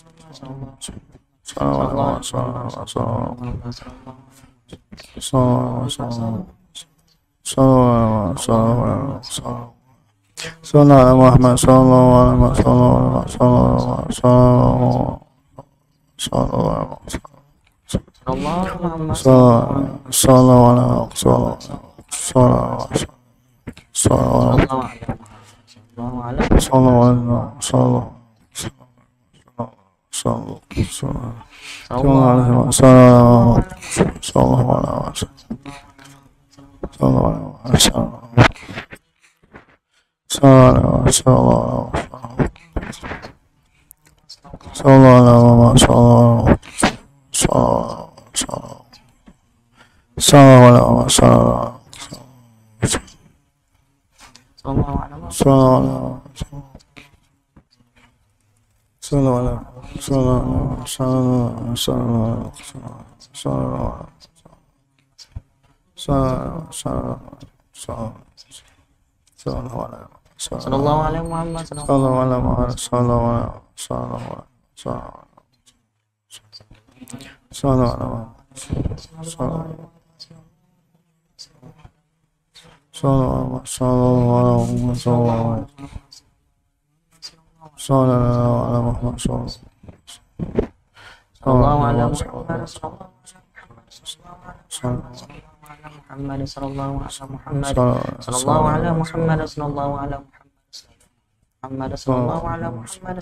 Muhammad sallallahu ala Muhammad sallallahu ala Muhammad sallallahu ala Muhammad sallallahu ala Muhammad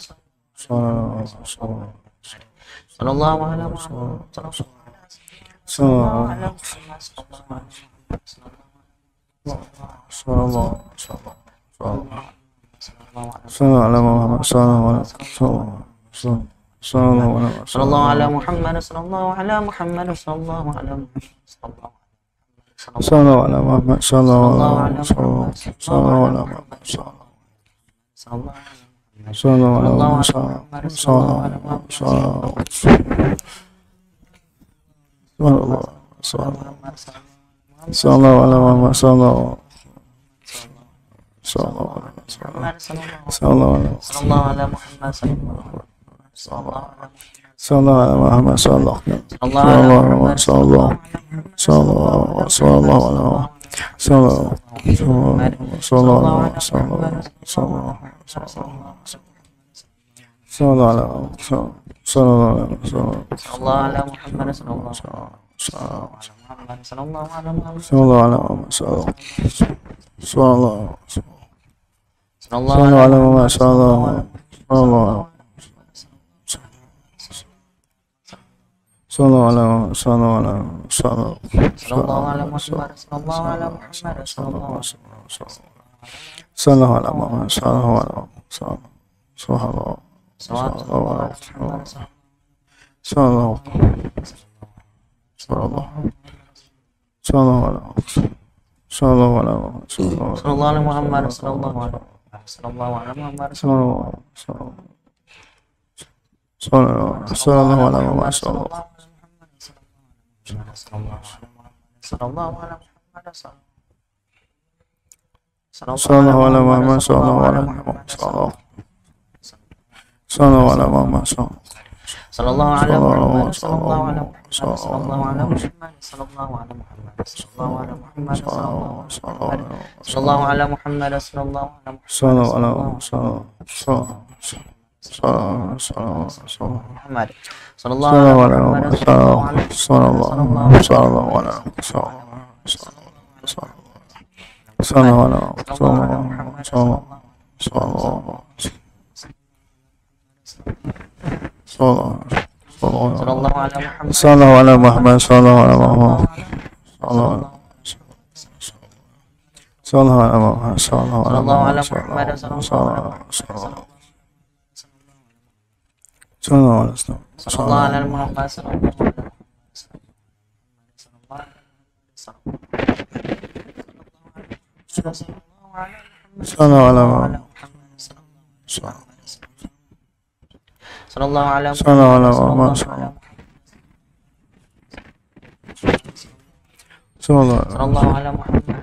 sallallahu ala Muhammad sallallahu ala Muhammad sallallahu ala Muhammad sallallahu ala sallallahu ala Muhammad sallallahu ala Muhammad sallallahu ala Muhammad sallallahu ala Muhammad sallallahu ala Muhammad sallallahu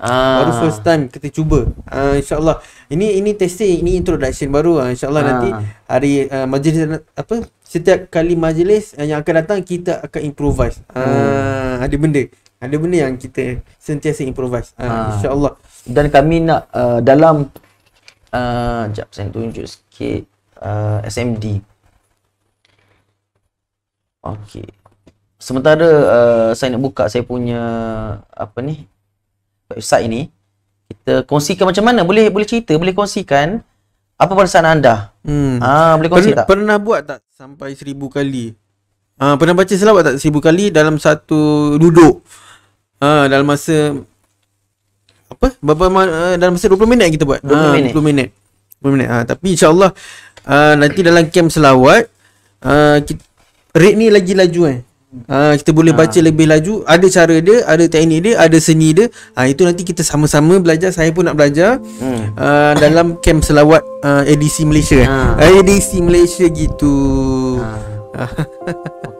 Baru first time kita cuba. InsyaAllah. Ini testing, ini introduction baru. InsyaAllah nanti hari majlis setiap kali majlis yang akan datang kita akan improvise. Ada benda yang kita sentiasa improvise. InsyaAllah. Dan kami nak dalam sekejap saya tunjuk sikit SMD. Okey. Sementara saya nak buka saya punya website ini, kita kongsikan macam mana, boleh cerita, boleh kongsikan apa perasaan anda. Boleh kongsi tak? Pernah buat tak sampai 1000 kali? Pernah baca selawat tak 1000 kali dalam satu duduk? Dalam masa dalam masa 20 minit kita buat. 20 minit. Tapi insya-Allah nanti dalam camp selawat rate ni lagi laju kita boleh baca lebih laju. Ada cara dia, ada teknik dia, ada seni dia. Itu nanti kita sama-sama belajar. Saya pun nak belajar dalam camp selawat edisi Malaysia. Edisi Malaysia gitu.